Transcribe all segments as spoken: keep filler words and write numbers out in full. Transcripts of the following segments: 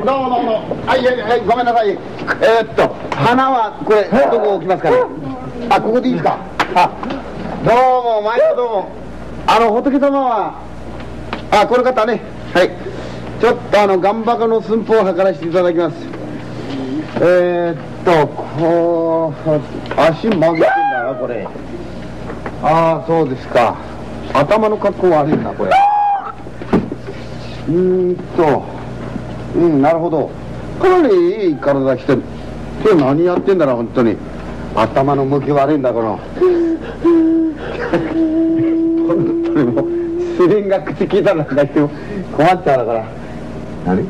どうもどうも。はいはいはい、ごめんなさい。えー、っと花はこれどこ置きますかね。あ、ここでいいですか。あ、どうも毎度どうも。あの仏様は、あ、この方ね、はい、ちょっとあの岩箱の寸法を測らせていただきます。えー、っとこう足曲げてんだなこれ。ああ、そうですか。頭の格好悪いなこれ。うーんと、うん、なるほど。かなりいい体してる。今日何やってんだろう本当に。頭の向き悪いんだこの。本当にもうスリンが口聞いたらなんかしても困っちゃうだから。何？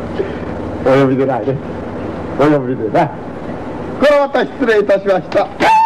お呼びでないね。お呼びでない。これはまた失礼いたしました。